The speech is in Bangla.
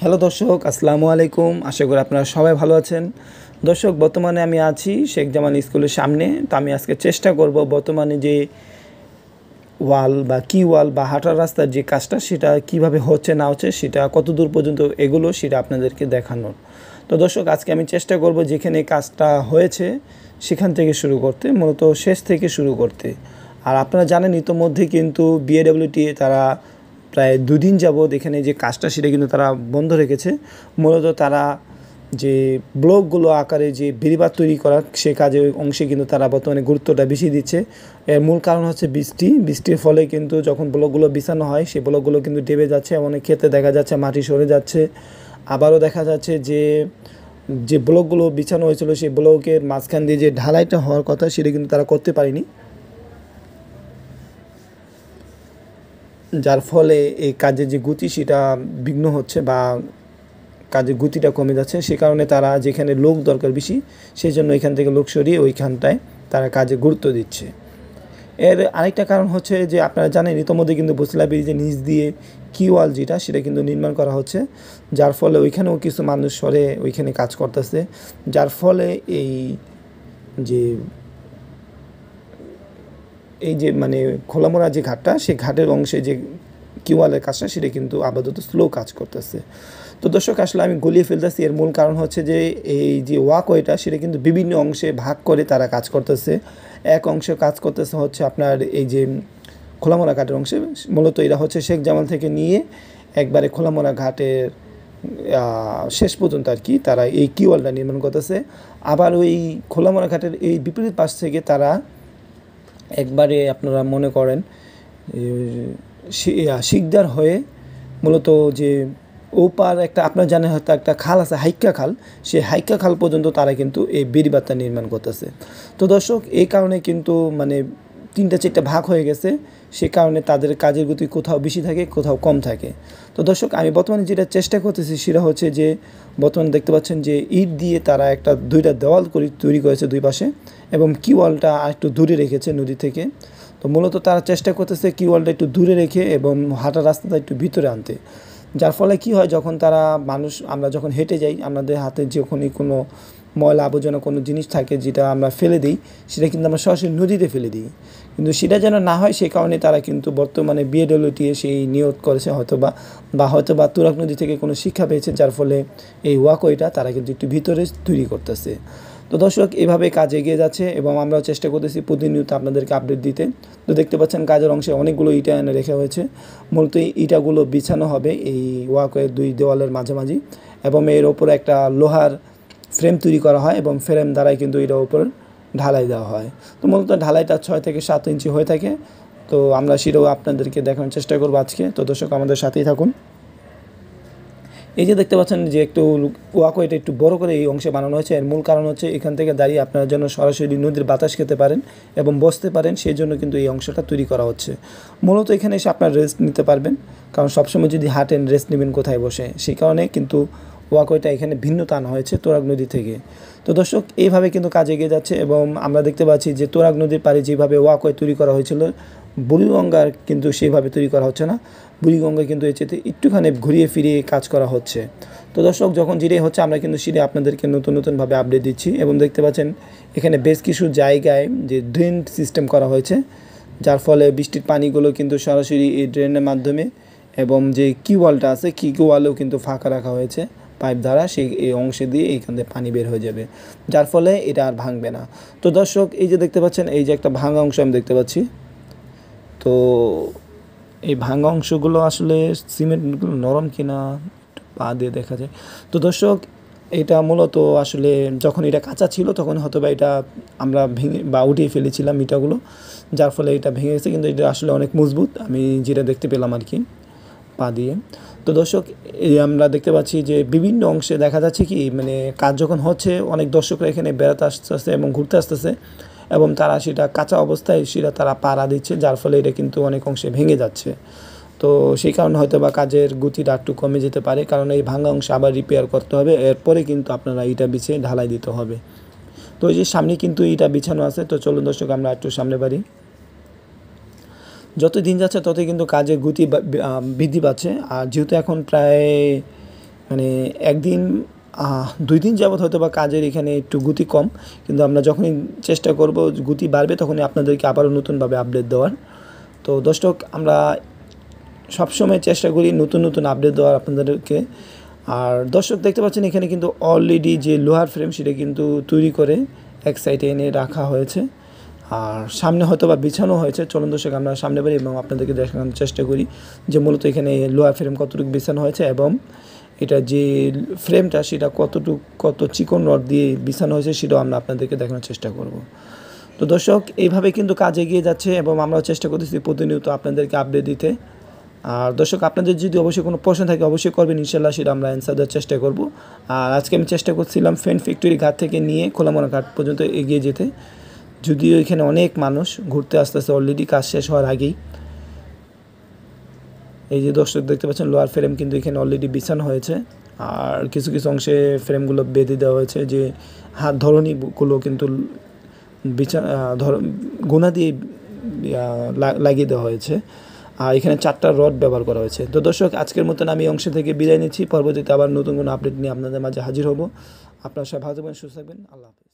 হ্যালো দর্শক, আসসালামু আলাইকুম। আশা করি আপনারা সবাই ভালো আছেন। দর্শক, বর্তমানে আমি আছি শেখ জামাল স্কুলের সামনে। তো আমি আজকে চেষ্টা করব বর্তমানে যে ওয়াল বা ওয়াল বা হাঁটার রাস্তার যে কাজটা সেটা কিভাবে হচ্ছে না হচ্ছে, সেটা কত দূর পর্যন্ত এগুলো সেটা আপনাদেরকে দেখানোর। তো দর্শক, আজকে আমি চেষ্টা করব যেখানে কাজটা হয়েছে সেখান থেকে শুরু করতে, মূলত শেষ থেকে শুরু করতে। আর আপনারা জানেন ইতোমধ্যে কিন্তু বিএডব্লিউটি তারা প্রায় দুদিন যাবৎ এখানে যে কাজটা সেটা কিন্তু তারা বন্ধ রেখেছে। মূলত তারা যে ব্লকগুলো আকারে যে বেড়িবাঁধ তৈরি করার সে কাজের অংশে কিন্তু তারা বর্তমানে গুরুত্বটা বেশি দিচ্ছে। এর মূল কারণ হচ্ছে বৃষ্টির ফলে কিন্তু যখন ব্লকগুলো বিছানো হয় সেই ব্লকগুলো কিন্তু ডেবে যাচ্ছে, অনেক ক্ষেত্রে দেখা যাচ্ছে মাটি সরে যাচ্ছে। আবারও দেখা যাচ্ছে যে যে ব্লকগুলো বিছানো হয়েছিল সেই ব্লকের মাঝখান দিয়ে যে ঢালাইটা হওয়ার কথা সেটা কিন্তু তারা করতে পারেনি, যার ফলে এই কাজের যে গতি সেটা বিঘ্ন হচ্ছে বা কাজের গতিটা কমে যাচ্ছে। সে কারণে তারা যেখানে লোক দরকার বেশি সেই জন্য এখান থেকে লোক সরিয়ে ওইখানটায় তারা কাজে গুরুত্ব দিচ্ছে। এর আরেকটা কারণ হচ্ছে যে আপনারা জানেন ইতোমধ্যে কিন্তু বসিলা ব্রিজের নিচ দিয়ে ওয়াল যেটা সেটা কিন্তু নির্মাণ করা হচ্ছে, যার ফলে ওইখানেও কিছু মানুষ সরে ওইখানে কাজ করতেছে, যার ফলে যে এই যে মানে খোলামোড়া যে ঘাটটা সেই ঘাটের অংশে যে ওয়ালের কাজটা সেটা কিন্তু আপাতত স্লো কাজ করতেছে। তো দর্শক, আসলে আমি গলিয়ে ফেলতেছি, এর মূল কারণ হচ্ছে যে এই যে ওয়াকওয়েটা সেটা কিন্তু বিভিন্ন অংশে ভাগ করে তারা কাজ করতেছে। এক অংশে কাজ করতেছে হচ্ছে আপনার এই যে খোলামোড়া ঘাটের অংশে, মূলত এরা হচ্ছে শেখ জামাল থেকে নিয়ে একবারে খোলামোড়া ঘাটের শেষ পর্যন্ত আর কি তারা এই ওয়ালটা নির্মাণ করতেছে। আবার ওই খোলামোড়া ঘাটের এই বিপরীত পাশ থেকে তারা একবারে আপনারা মনে করেন শিকদার হয়ে মূলত যে ওপার একটা আপনারা জানেন হয়তো একটা খাল আছে হাইক্কা খাল, সেই হাইক্কা খাল পর্যন্ত তারা কিন্তু এই বেড়িবাঁধটা নির্মাণ করতেছে। তো দর্শক, এই কারণে কিন্তু মানে 3-4টা ভাগ হয়ে গেছে, সে কারণে তাদের কাজের গতি কোথাও বেশি থাকে কোথাও কম থাকে। তো দর্শক, আমি বর্তমানে যেটা চেষ্টা করতেছি সেটা হচ্ছে যে বর্তমানে দেখতে পাচ্ছেন যে ইট দিয়ে তারা একটা 2টা দেওয়াল তৈরি করেছে দুই পাশে, এবং ওয়ালটা আর একটু দূরে রেখেছে নদী থেকে। তো মূলত তারা চেষ্টা করতেছে ওয়ালটা একটু দূরে রেখে এবং হাঁটার রাস্তাটা একটু ভিতরে আনতে, যার ফলে কি হয়, যখন আমরা যখন হেঁটে যাই আমাদের হাতে যখনই কোনো ময়লা আবর্জনা কোনো জিনিস থাকে যেটা আমরা ফেলে দিই সেটা কিন্তু আমরা সরাসরি নদীতে ফেলে দিই, কিন্তু সেটা যেন না হয় সেই কারণে তারা কিন্তু বর্তমানে বিএডব্লিউটি সেই নিয়োগ করেছে, হয়তো বা তুরাগ নদী থেকে কোনো শিক্ষা পেয়েছে, যার ফলে এই ওয়াকওয়েটা তারা কিন্তু একটু ভিতরে তৈরি করতেছে। তো দর্শক, এভাবে কাজ এগিয়ে যাচ্ছে এবং আমরাও চেষ্টা করতেছি প্রতিনিয়ত আপনাদেরকে আপডেট দিতে। তো দেখতে পাচ্ছেন কাজের অংশে অনেকগুলো ইটা এনে রেখা হয়েছে, মূলত এই ইটাগুলো বিছানো হবে এই ওয়াকওয়ের 2 দেওয়ালের মাঝামাঝি, এবং এর ওপরে একটা লোহার ফ্রেম তৈরি করা হয় এবং ফ্রেম দ্বারাই কিন্তু এটার উপর ঢালাই দেওয়া হয়। তো মূলত ঢালাইটা 6 থেকে 7 ইঞ্চি হয়ে থাকে। তো আমরা সেটাও আপনাদেরকে দেখানোর চেষ্টা করবো আজকে। তো দর্শক, আমাদের সাথেই থাকুন। এই যে দেখতে পাচ্ছেন যে একটু ওয়াকওয়েটা একটু বড় করে এই অংশে বানানো হয়েছে, এর মূল কারণ হচ্ছে এখান থেকে দাঁড়িয়ে আপনারা যেন সরাসরি নদীর বাতাস খেতে পারেন এবং বসতে পারেন, সেই জন্য কিন্তু এই অংশটা তৈরি করা হচ্ছে। মূলত এখানে এসে আপনার রেস্ট নিতে পারবেন, কারণ সবসময় যদি হাঁটেন রেস্ট নেবেন কোথায় বসে, সেই কারণে কিন্তু ওয়াকওয়েটা এখানে ভিন্নতা আনা হয়েছে তুরাগ নদী থেকে। তো দর্শক, এইভাবে কিন্তু কাজ এগিয়ে যাচ্ছে এবং আমরা দেখতে পাচ্ছি যে তুরাগ নদীর পাড়ে যেভাবে ওয়াকওয়ে তৈরি করা হয়েছিল বুড়িগঙ্গার কিন্তু সেইভাবে তৈরি করা হচ্ছে না। বুড়িগঙ্গায় কিন্তু এর চেয়ে একটুখানি ঘুরিয়ে ফিরিয়ে কাজ করা হচ্ছে। তো দর্শক, যখন যেটাই হচ্ছে আমরা কিন্তু সেটাই আপনাদেরকে নতুনভাবে আপডেট দিচ্ছি, এবং দেখতে পাচ্ছেন এখানে বেশ কিছু জায়গায় যে ড্রেন সিস্টেম করা হয়েছে, যার ফলে বৃষ্টির পানিগুলো কিন্তু সরাসরি এই ড্রেনের মাধ্যমে, এবং যে ওয়ালটা আছে ওয়ালেও কিন্তু ফাঁকা রাখা হয়েছে পাইপ দ্বারা, সেই এই অংশে দিয়ে এইখান থেকে পানি বের হয়ে যাবে, যার ফলে এটা আর ভাঙবে না। তো দর্শক, এই যে দেখতে পাচ্ছেন এই যে একটা ভাঙা অংশ আমি দেখতে পাচ্ছি। তো এই ভাঙা অংশগুলো আসলে সিমেন্টগুলো নরম কিনা একটু পা দিয়ে দেখা যায়। তো দর্শক, এটা মূলত আসলে যখন এটা কাঁচা ছিল তখন হয়তো বা এটা আমরা ভেঙে বা উঠিয়ে ফেলেছিলাম ইটাগুলো, যার ফলে এটা ভেঙে গেছে, কিন্তু এটা আসলে অনেক মজবুত আমি যেটা দেখতে পেলাম আর কি পা দিয়ে। তো দর্শক, এই আমরা দেখতে পাচ্ছি যে বিভিন্ন অংশে দেখা যাচ্ছে কি মানে কাজ যখন হচ্ছে অনেক দর্শকরা এখানে বেড়াতে আসতেছে এবং ঘুরতে আসতেছে, এবং তারা সেটা কাঁচা অবস্থায় সেটা তারা পাড়া দিচ্ছে, যার ফলে এটা কিন্তু অনেক অংশে ভেঙে যাচ্ছে। তো সেই কারণে হয়তো বা কাজের গতিটা একটু কমে যেতে পারে, কারণ এই ভাঙা অংশ আবার রিপেয়ার করতে হবে, এরপরে কিন্তু আপনারা ইটা বিছিয়ে ঢালাই দিতে হবে। তো এই যে সামনে কিন্তু ইটা বিছানো আছে। তো চলুন দর্শক, আমরা একটু সামনে বাড়ি। যত দিন যাচ্ছে ততই কিন্তু কাজের গতি বৃদ্ধি পাচ্ছে, আর যেহেতু এখন প্রায় মানে একদিন 2 দিন যাবৎ হয়তো বা কাজের এখানে একটু গতি কম, কিন্তু আমরা যখনই চেষ্টা করব গতি বাড়বে তখনই আপনাদেরকে আবারও নতুনভাবে আপডেট দেওয়ার। তো দর্শক, আমরা সবসময় চেষ্টা করি নতুন নতুন আপডেট দেওয়ার আপনাদেরকে। আর দর্শক দেখতে পাচ্ছেন এখানে কিন্তু অলরেডি যে লোহার ফ্রেম সেটা কিন্তু তৈরি করে এক সাইডে এনে রাখা হয়েছে, আর সামনে হয়তো বা বিছানো হয়েছে। চলুন দর্শক, আমরা সামনে বাড়ি এবং আপনাদেরকে দেখানোর চেষ্টা করি যে মূলত এখানে লোহার ফ্রেম কতটুকু বিছানো হয়েছে এবং এটা যে ফ্রেমটা সেটা কত চিকন রড দিয়ে বিছানো হয়েছে সেটাও আমরা আপনাদেরকে দেখানোর চেষ্টা করব। তো দর্শক, এইভাবে কিন্তু কাজ এগিয়ে যাচ্ছে এবং আমরাও চেষ্টা করতেছি প্রতিনিয়ত আপনাদেরকে আপডেট দিতে। আর দর্শক, আপনাদের যদি অবশ্যই কোনো প্রশ্ন থাকে অবশ্যই করবেন, ইনশাল্লাহ সেটা আমরা অ্যান্সার দেওয়ার চেষ্টা করব। আর আজকে আমি চেষ্টা করছিলাম ফ্রেন্ড ফ্যাক্টরি ঘাট থেকে নিয়ে খোলামোড়া ঘাট পর্যন্ত এগিয়ে যেতে, যদিও এখানে অনেক মানুষ ঘুরতে আসতেছে অলরেডি কাজ শেষ হওয়ার আগেই। এই যে দর্শক দেখতে পাচ্ছেন লোহার ফ্রেম কিন্তু এখানে অলরেডি বিছানো হয়েছে, আর কিছু কিছু অংশে ফ্রেমগুলো বেঁধে দেওয়া হয়েছে, যে হাত ধরনীগুলো কিন্তু গোনা দিয়ে লাগিয়ে দেওয়া হয়েছে। আর এখানে 4টা রড ব্যবহার করা হয়েছে। তো দর্শক, আজকের মতন আমি অংশ থেকে বিদায় নিচ্ছি। পরবর্তীতে আবার নতুন কোনো আপডেট নিয়ে আপনাদের মাঝে হাজির হব। আপনারা সবাই ভালো থাকবেন, সুস্থ থাকবেন। আল্লাহ হাফেজ।